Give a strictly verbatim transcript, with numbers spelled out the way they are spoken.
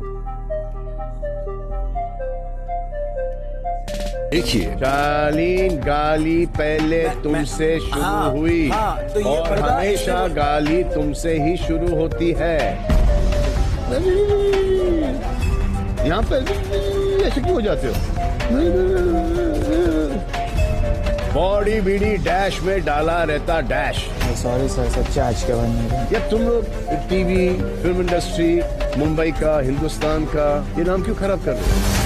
देखिए, शालीन गाली पहले तुमसे शुरू हाँ, हुई हाँ, तो ये और पर्दा हमेशा इसमें- गाली तुमसे ही शुरू होती है। यहाँ पे ऐसे क्यों हो जाते हो? बॉडी बीडी डैश में डाला रहता डैश। सॉरी सर, सच्चे आज के बाद नहीं। या तुम लोग टीवी, फिल्म इंडस्ट्री, मुंबई का, हिंदुस्तान का ये नाम क्यों खराब कर रहे हो?